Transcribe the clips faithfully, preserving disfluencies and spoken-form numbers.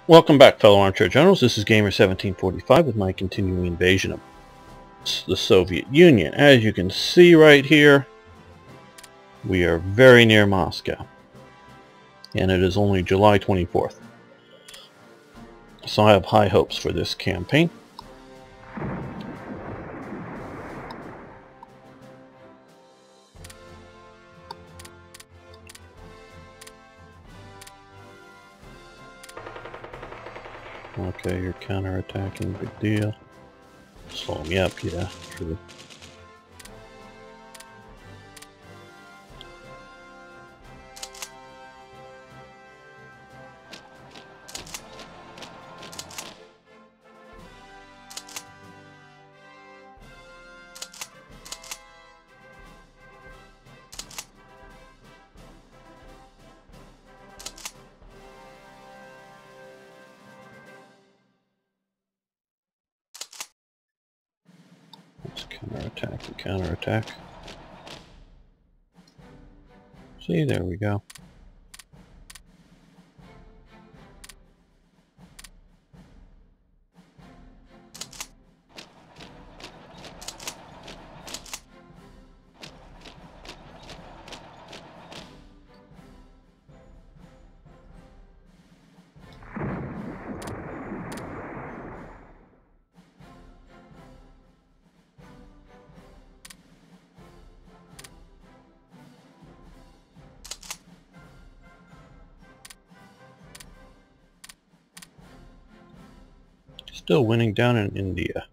Welcome back, fellow armchair generals. This is Gamer seventeen forty-five with my continuing invasion of the Soviet Union. As you can see right here, we are very near Moscow, and it is only July twenty-fourth. So I have high hopes for this campaign. Okay, you're counterattacking, big deal. Slow me up, yeah, true. Counterattack and counterattack. See, there we go. Still winning down in India.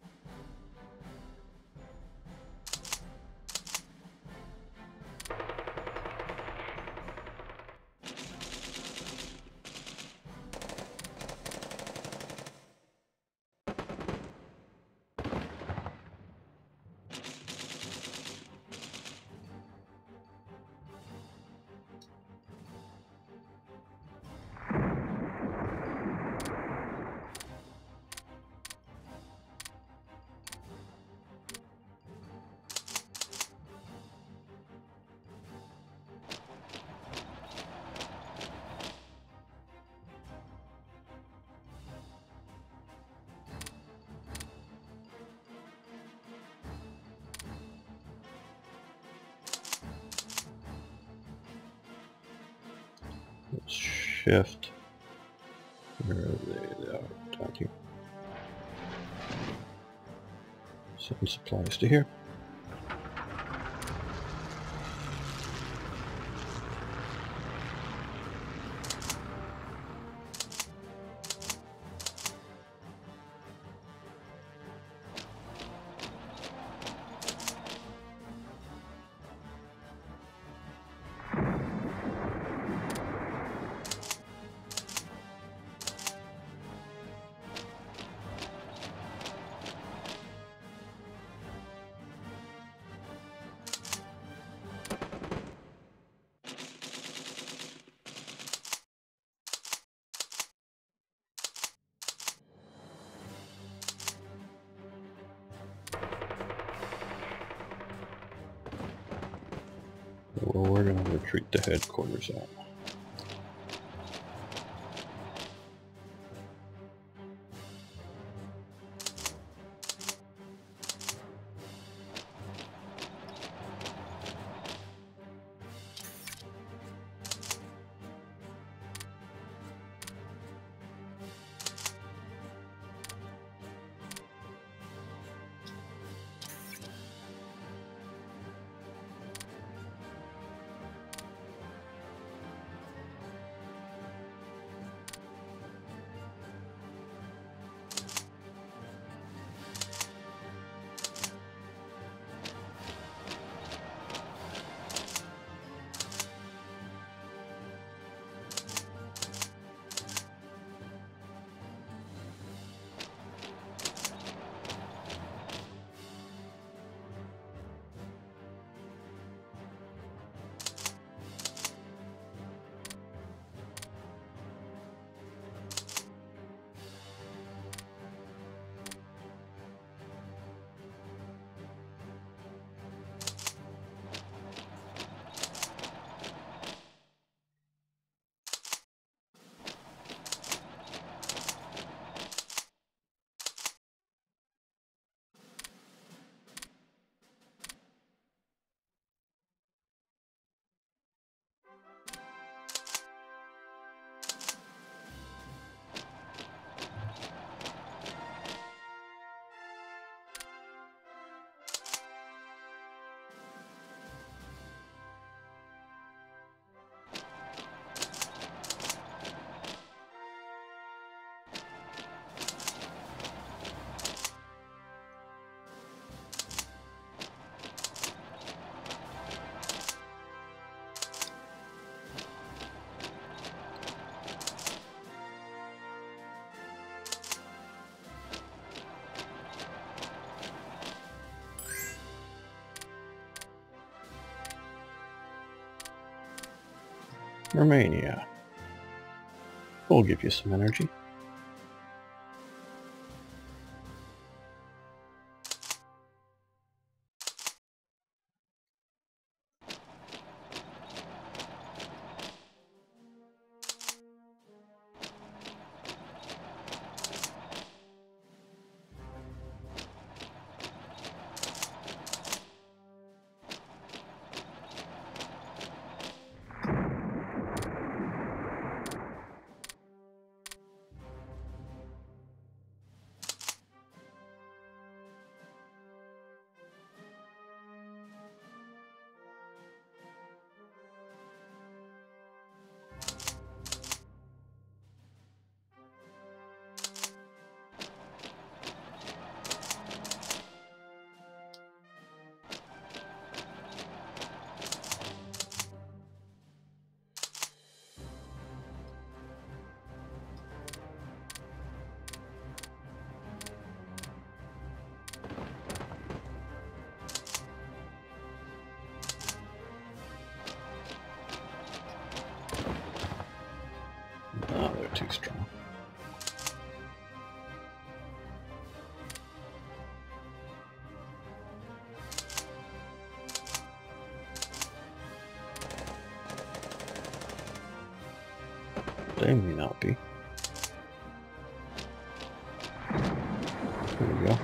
Let's shift. Where are they? They are down here. Send supplies to here. Well, we're going to retreat the headquarters out. Romania. We'll give you some energy. Oh, they're too strong. They may not be. There we go.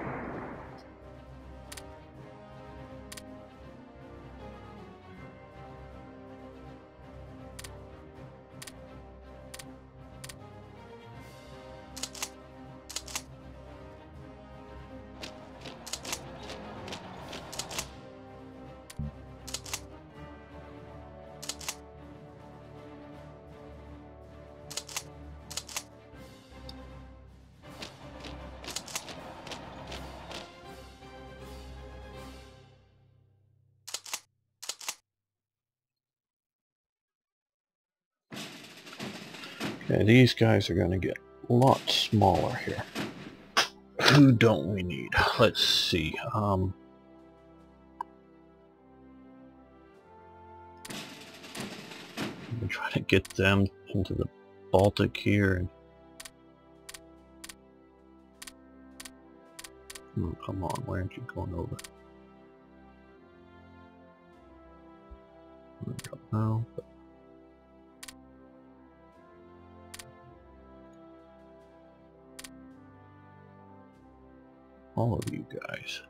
Okay, these guys are going to get a lot smaller here. Who don't we need? Let's see. Um, I'm trying to get them into the Baltic here. And oh, come on, why aren't you going over? I don't know. But all of you guys.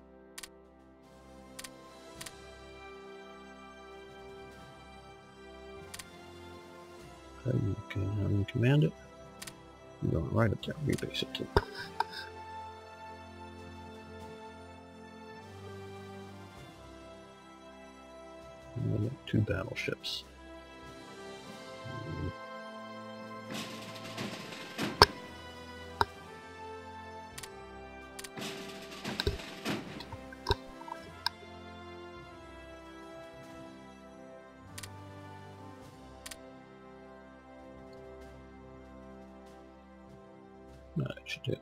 Okay, you can um, command it. You're going right up there. Rebase it too. And we got two battleships. Um, That should do it.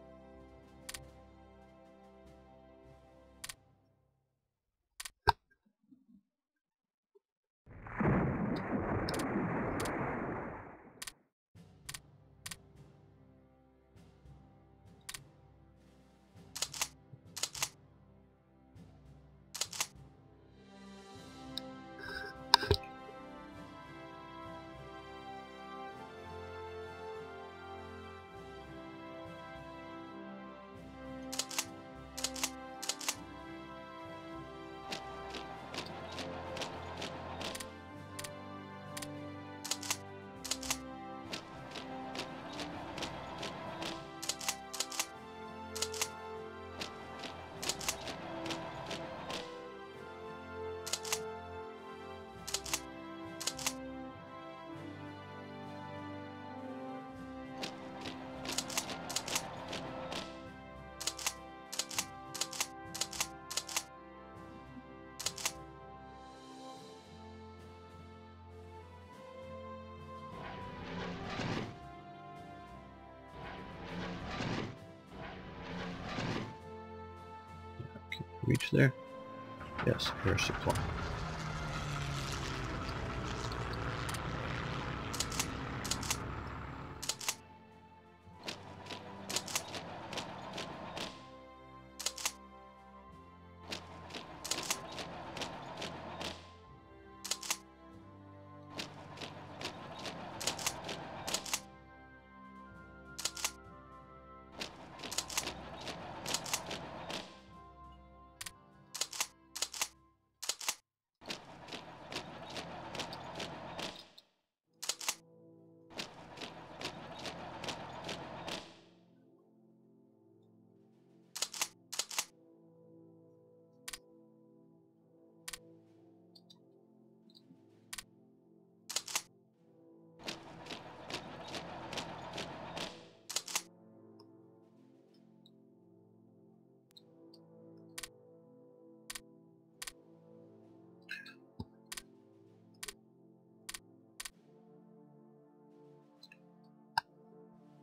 Reach there? Yes, air supply.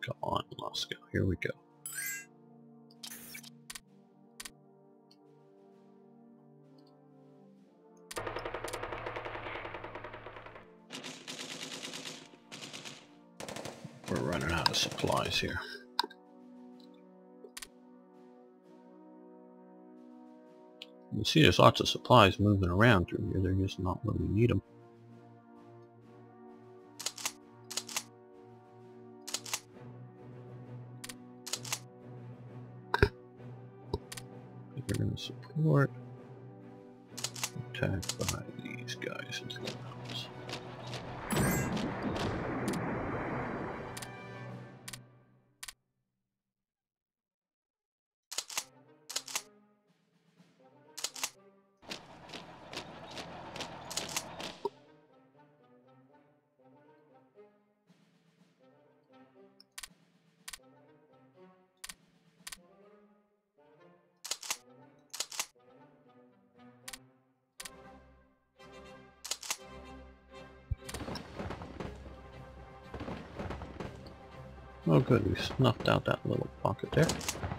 Come on, Moscow. Here we go. We're running out of supplies here. You see there's lots of supplies moving around through here. They're just not where we need them. We're going to support. Attacked by these guys into the mountains. Oh good, we snuffed out that little pocket there.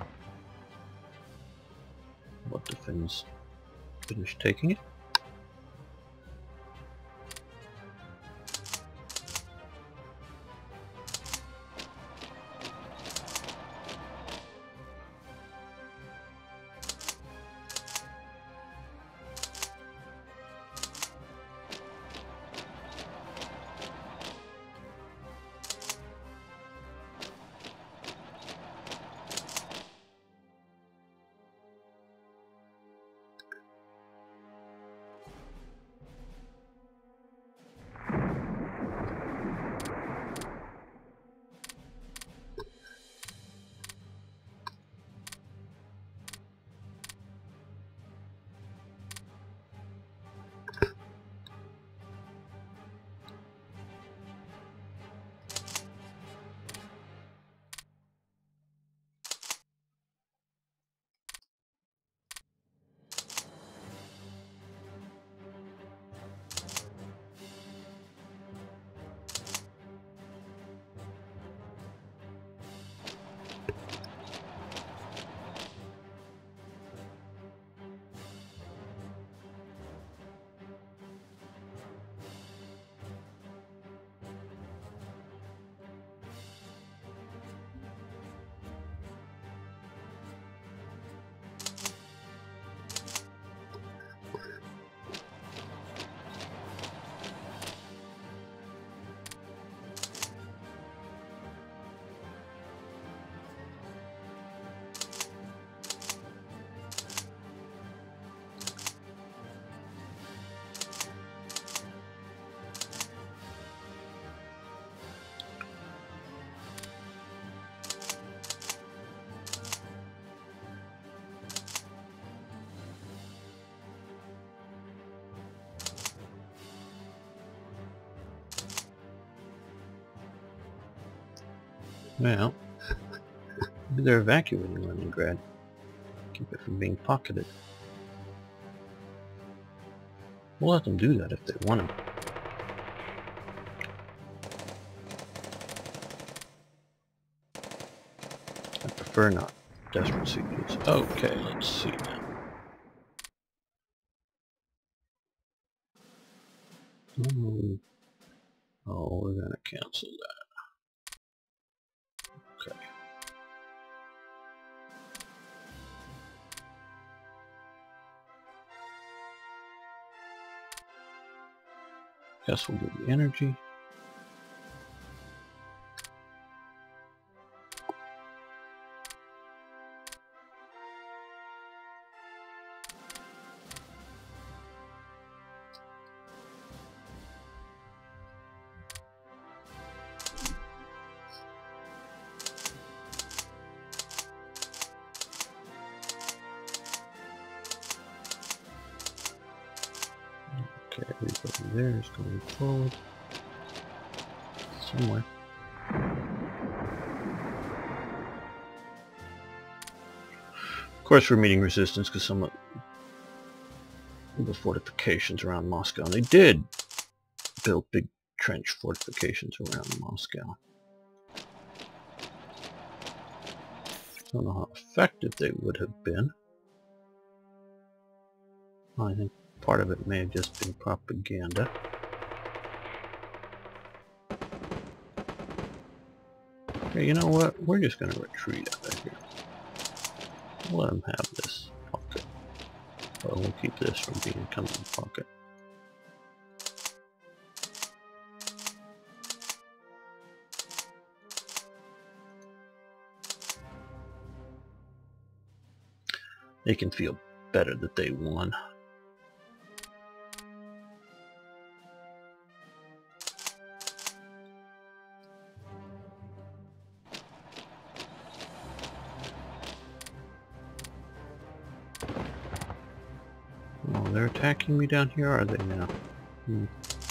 Let the Finns finish taking it. Well, maybe they're evacuating Leningrad. Keep it from being pocketed. We'll let them do that if they want to. I prefer not. Desperate sieges. Okay, let's see now. Mm. Oh, we're gonna cancel that. Okay. Guess we'll do the energy. Okay, everybody there is going forward somewhere. Of course, we're meeting resistance because some of the fortifications around Moscow, and they did build big trench fortifications around Moscow. Don't know how effective they would have been. I think part of it may have just been propaganda. Okay, you know what? We're just going to retreat out of here. We'll let them have this pocket. Well, we'll keep this from being coming in the pocket. They can feel better that they won. Oh, they're attacking me down here, are they now? Hmm.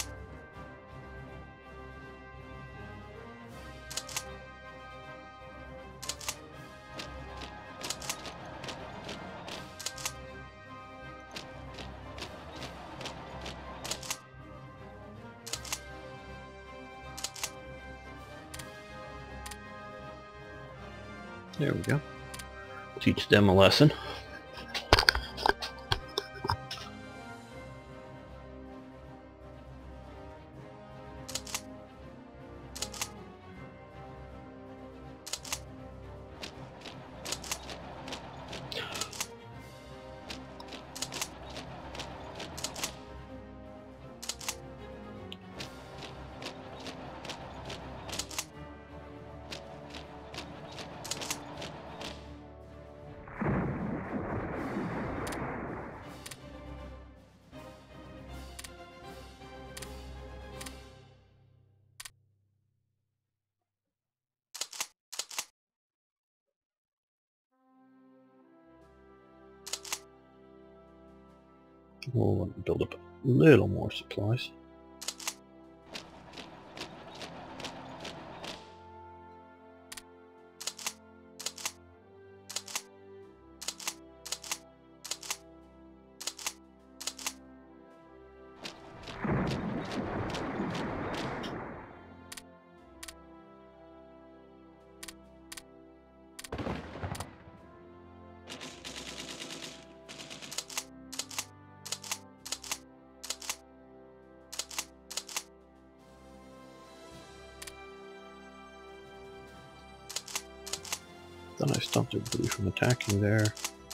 There we go. Teach them a lesson. We'll build up a little more supplies. Then I stopped everybody from attacking there.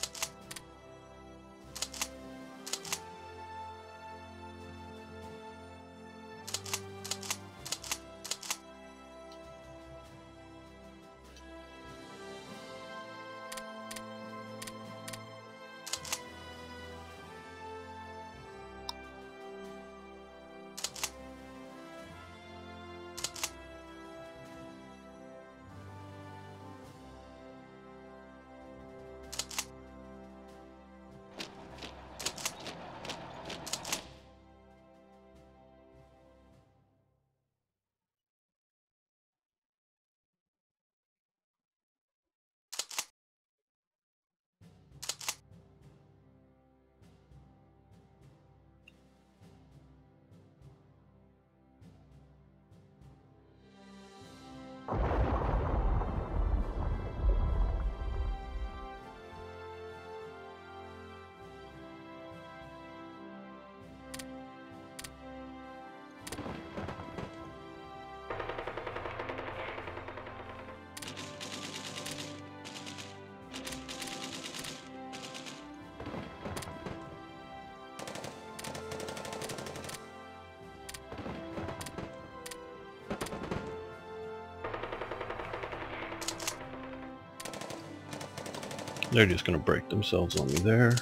They're just going to break themselves on me there.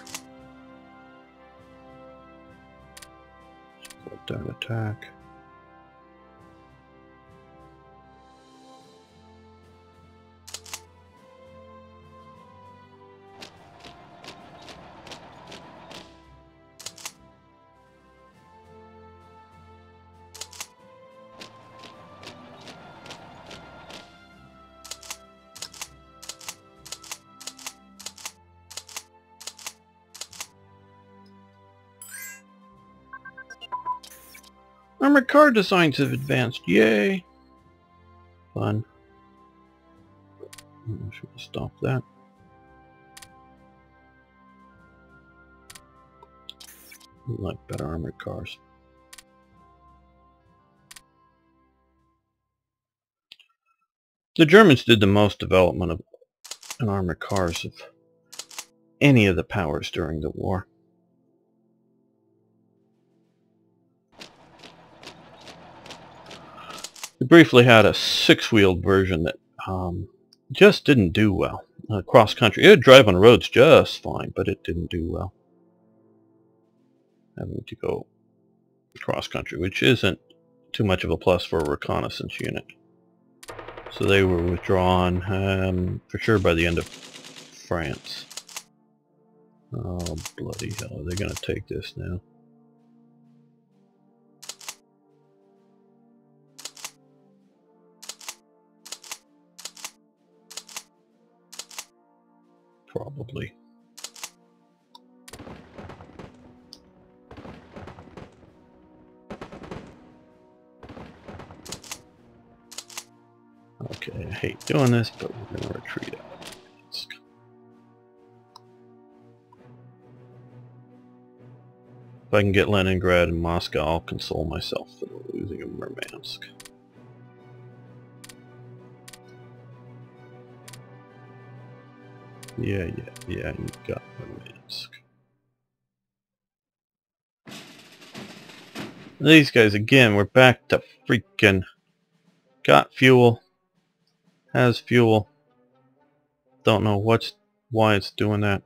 Let that attack. Armored car designs have advanced. Yay! Fun. I should stop that. We like better armored cars. The Germans did the most development of in armored cars of any of the powers during the war. We briefly had a six-wheeled version that um, just didn't do well. Uh, cross country. It would drive on roads just fine, but it didn't do well. Having to go cross country, which isn't too much of a plus for a reconnaissance unit. So they were withdrawn um, for sure by the end of France. Oh, bloody hell, are they going to take this now? Probably. Okay, I hate doing this, but we're going to retreat out. If I can get Leningrad and Moscow, I'll console myself for the losing of Murmansk. Yeah, yeah, yeah, you got Murmansk. These guys, again, we're back to freaking got fuel, has fuel, don't know what's, why it's doing that.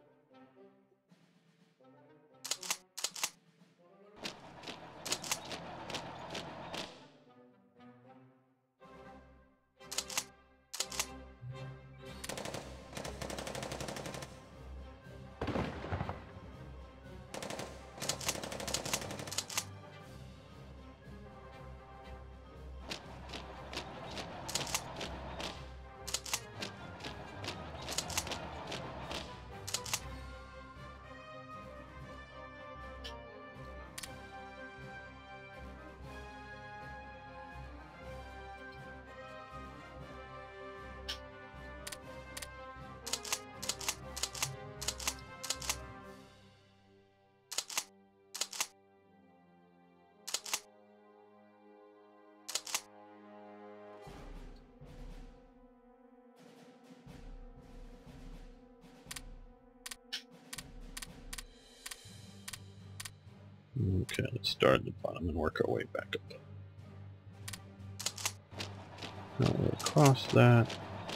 Okay, let's start at the bottom and work our way back up. Now we'll cross that.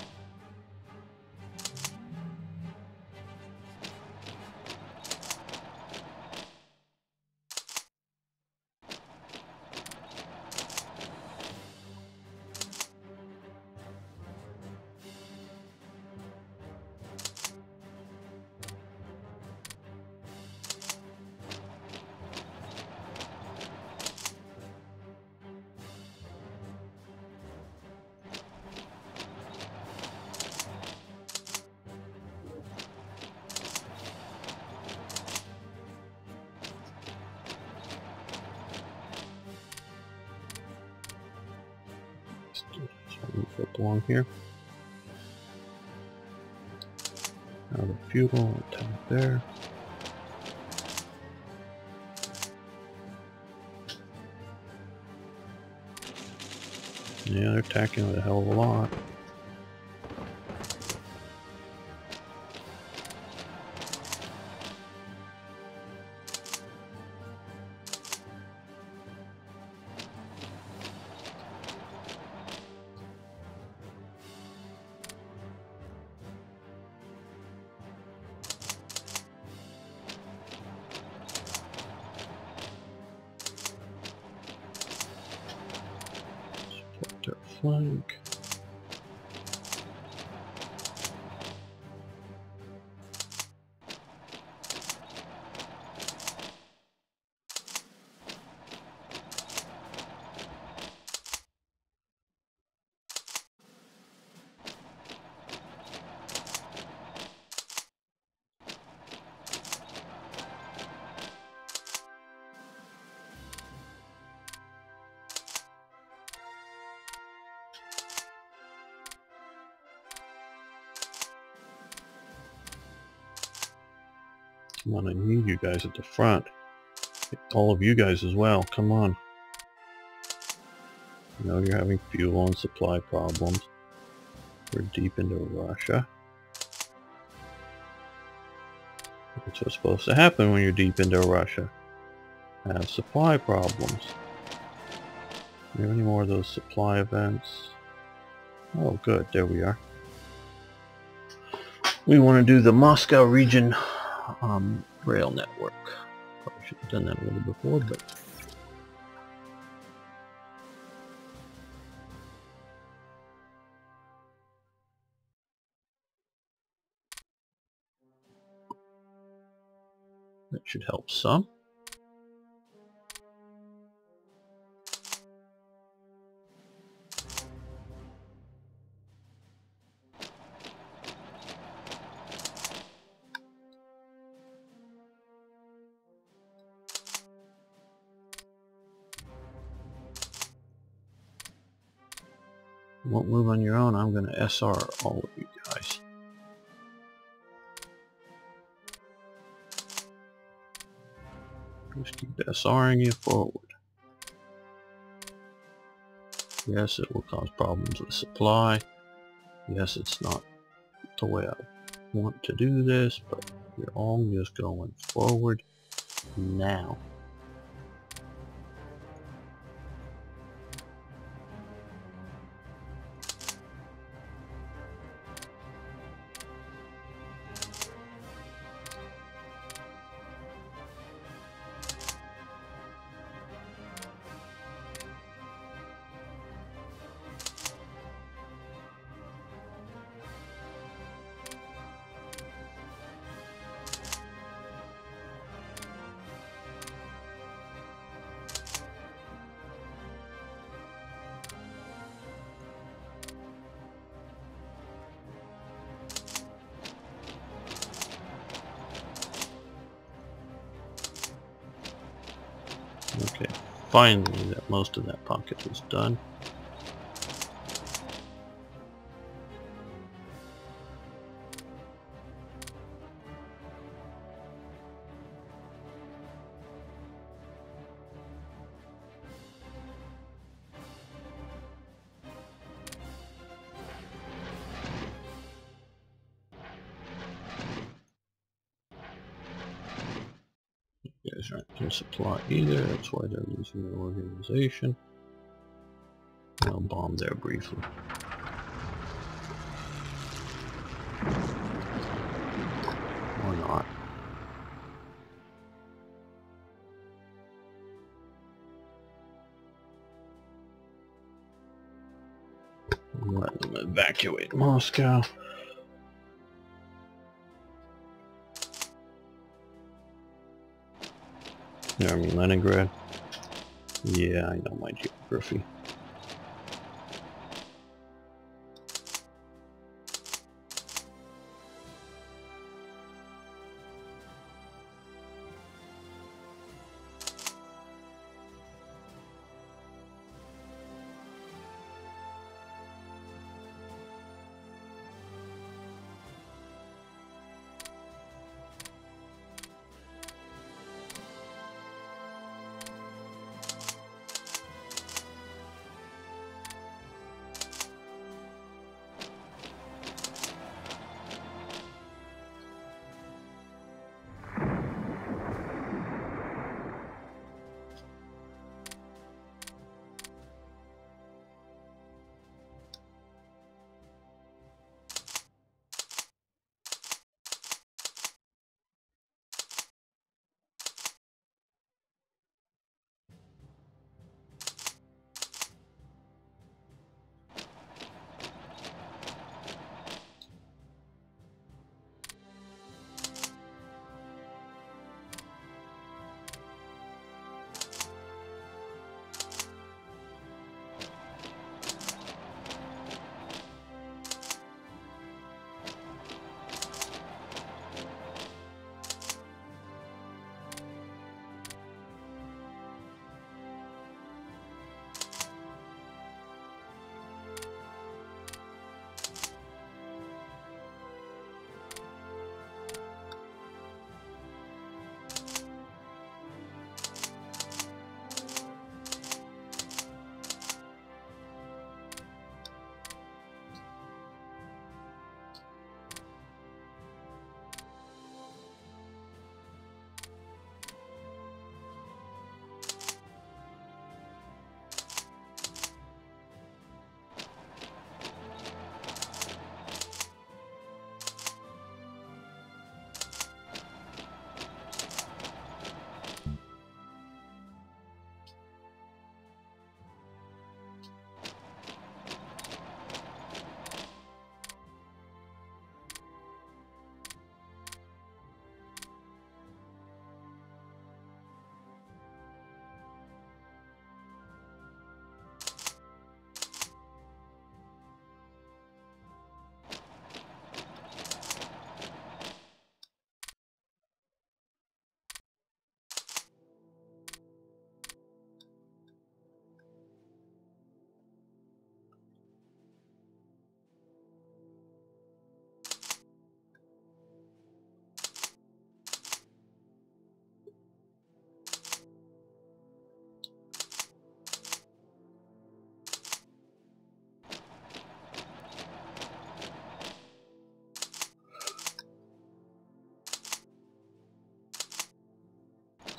Flip along here. Now the feudal attack there. Yeah, they're attacking with a hell of a lot. Their flank. Come on, I need you guys at the front. All of you guys as well, come on. I know you're having fuel and supply problems. We're deep into Russia. That's what's supposed to happen when you're deep into Russia. Have supply problems. Do you have any more of those supply events? Oh good, there we are. We want to do the Moscow region um, rail network. Probably should have done that a little before, but that should help some. You won't move on your own. I'm going to S R all of you guys. Just keep SRing you forward. Yes, it will cause problems with supply. Yes, it's not the way I want to do this, but you're all just going forward now. Okay, finally that most of that pocket is done. You guys aren't in supply either, that's why they're losing their organization. I'll bomb there briefly. Or not. Let them evacuate Moscow. I mean Leningrad. Yeah, I know my geography.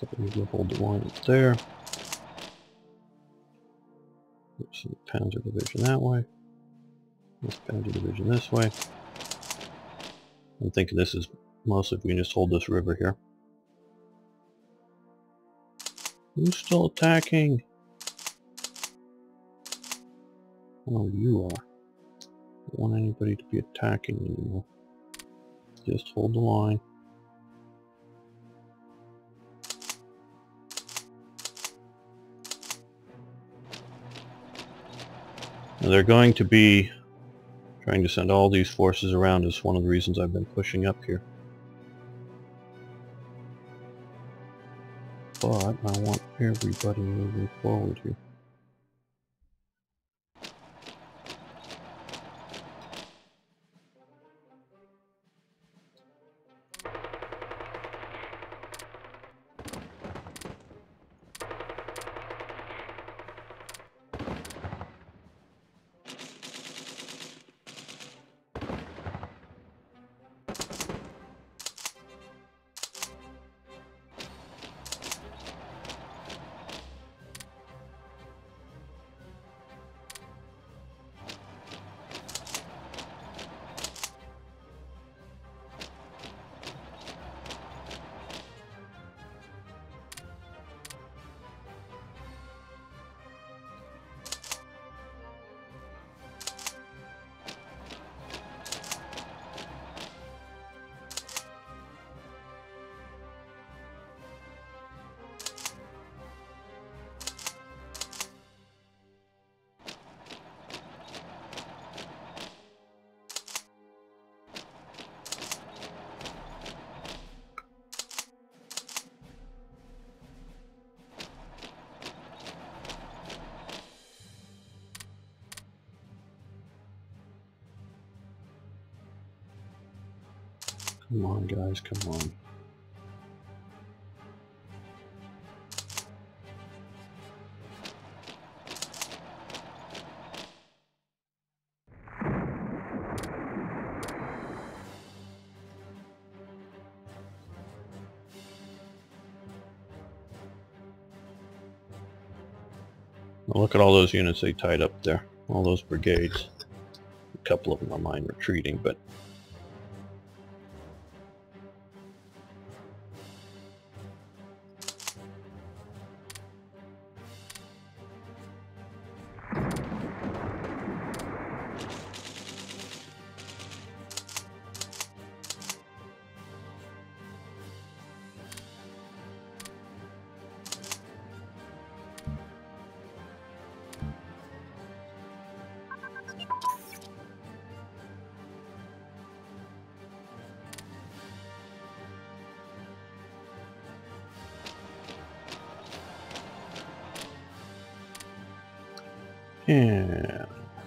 So we'll hold the line up there. Oops, the Panzer Division that way. This Panzer Division this way. I'm thinking this is mostly if we can just hold this river here. Who's still attacking? Oh, you are. Don't want anybody to be attacking anymore. Just hold the line. Now they're going to be trying to send all these forces around is one of the reasons I've been pushing up here. But I want everybody moving forward here. Come on, guys, come on. Now look at all those units they tied up there. All those brigades. A couple of them are mine retreating, but yeah.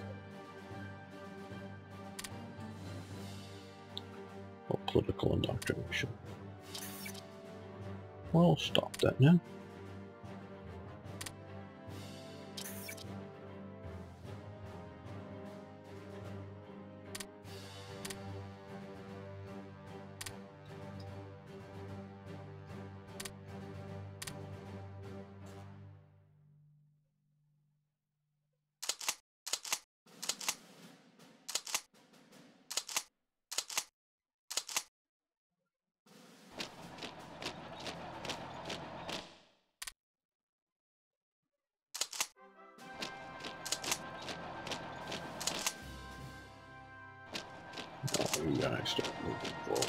Oh, political indoctrination. Well, stop that now. Oh, you guys start moving forward.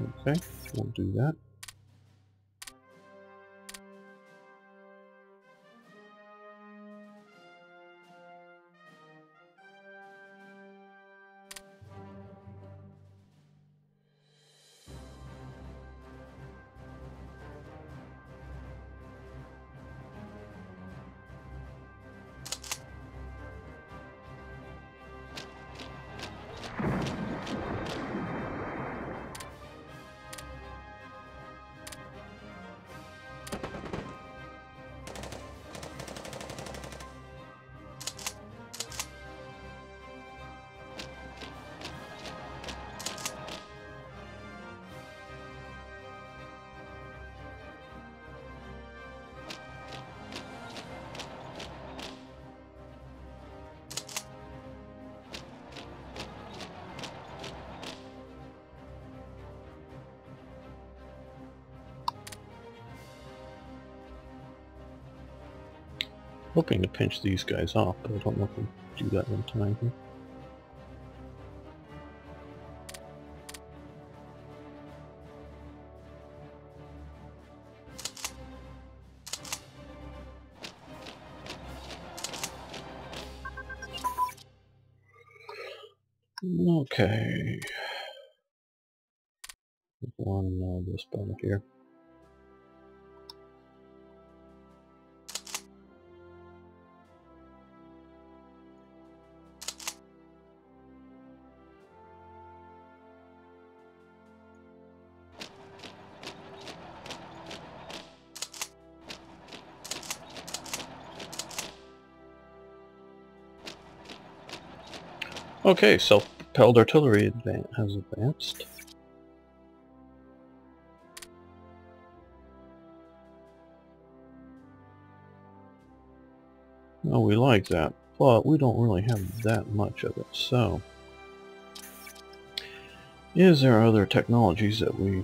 Okay, we'll do that. Hoping to pinch these guys off, but I don't know if we can do that in time here. Okay. One uh, this battle here. Okay, self-propelled artillery advan has advanced. Oh, we like that, but we don't really have that much of it, so... Is there other technologies that we...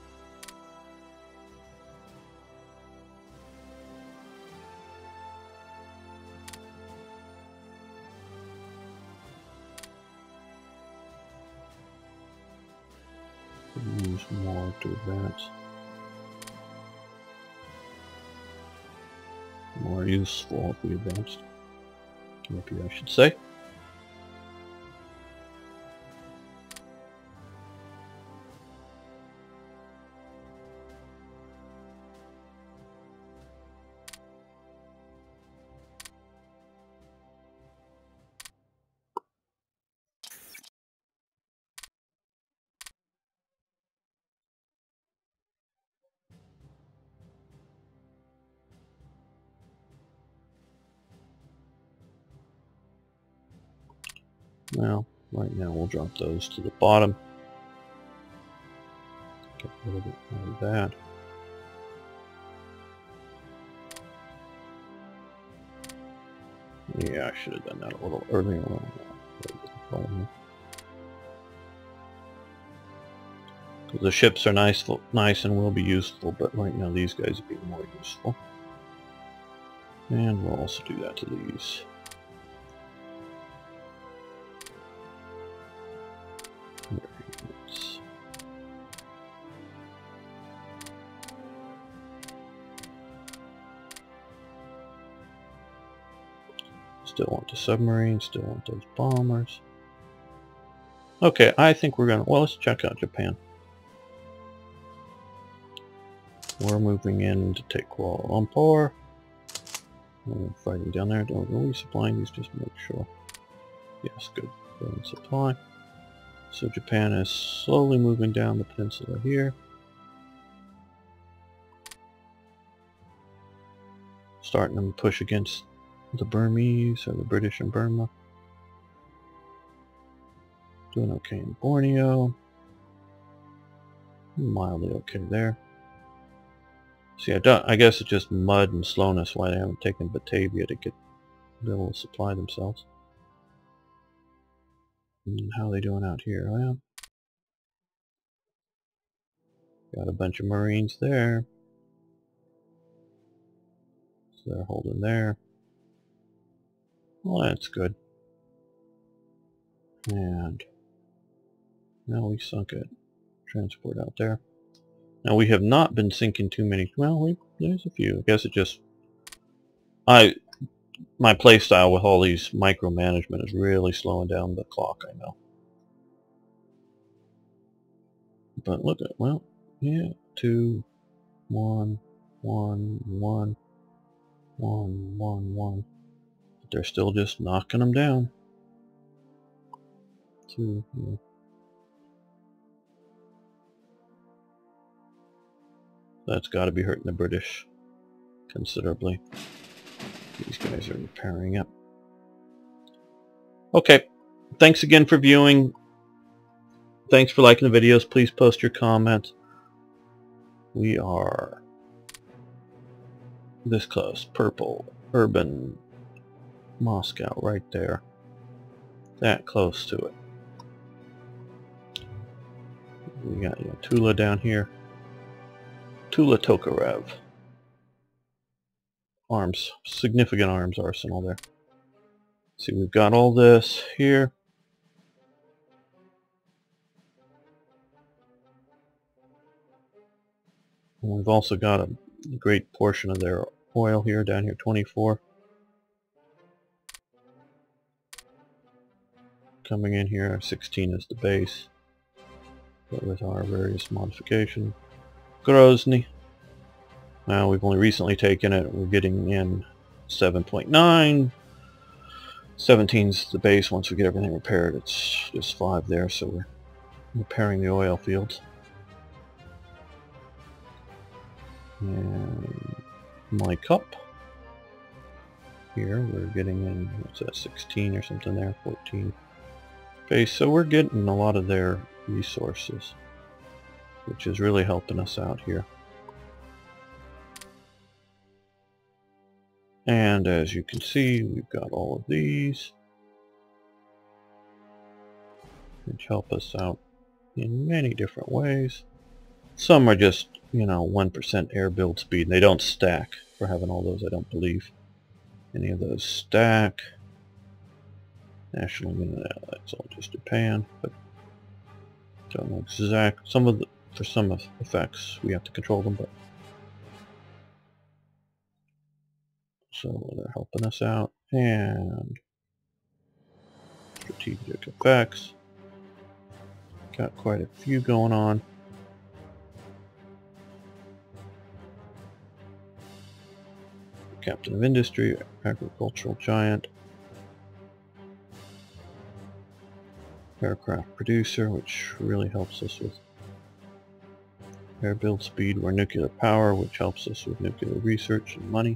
could use more to advance? More useful if we advanced. Maybe I should say. Well, right now we'll drop those to the bottom. Get rid of it like that. Yeah, I should have done that a little earlier. Because the ships are nice, nice and will be useful, but right now these guys are being more useful. And we'll also do that to these. Still want the submarines, still want those bombers. Okay, I think we're gonna, well, let's check out Japan. We're moving in to take Kuala Lumpur. We're fighting down there. Are we supplying these? Just make sure. Yes, good. Good supply. So Japan is slowly moving down the peninsula here. Starting to push against the Burmese or the British in Burma. Doing okay in Borneo. Mildly okay there. See, I, don't, I guess it's just mud and slowness why they haven't taken Batavia to get be able to supply themselves. And how are they doing out here? Well, got a bunch of Marines there. So they're holding there. Well, that's good. And now we sunk it. transport out there. Now we have not been sinking too many. Well, we, there's a few. I guess it just I my play style with all these micromanagement is really slowing down the clock. I know, but look at well, yeah, two, one, one, one, one, one, one. But they're still just knocking them down. Two. Yeah. That's got to be hurting the British considerably. These guys are repairing up. Okay, thanks again for viewing. Thanks for liking the videos. Please post your comments. We are this close. Purple, urban, Moscow right there. That close to it. We got you know, Tula down here. Tula Tokarev. Arms, significant arms arsenal there. See, we've got all this here. And we've also got a great portion of their oil here, down here, twenty-four. Coming in here, sixteen is the base, but with our various modifications. Grozny. Now we've only recently taken it. We're getting in seven point nine. seventeen's the base. Once we get everything repaired, it's just five there, so we're repairing the oil fields. And my cup. Here we're getting in, what's that, sixteen or something there, fourteen. Base, so we're getting a lot of their resources, which is really helping us out here. And as you can see, we've got all of these, which help us out in many different ways. Some are just, you know, one percent air build speed, and they don't stack. For having all those, I don't believe any of those stack. National Union, that's all just Japan, but don't know exact. Some of the, for some effects, we have to control them, but so they're helping us out. And strategic effects, got quite a few going on. Captain of Industry, Agricultural Giant, Aircraft Producer, which really helps us with air build speed. We're Nuclear Power, which helps us with nuclear research and money.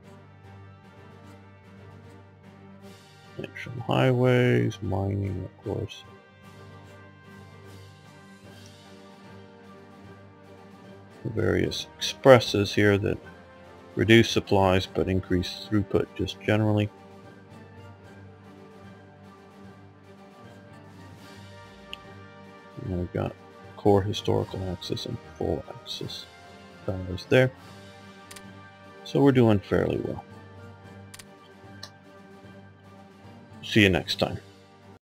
National Highways, mining, of course. The various expresses here that reduce supplies but increase throughput just generally. And we've got core historical axis and full axis values there. So we're doing fairly well. See you next time.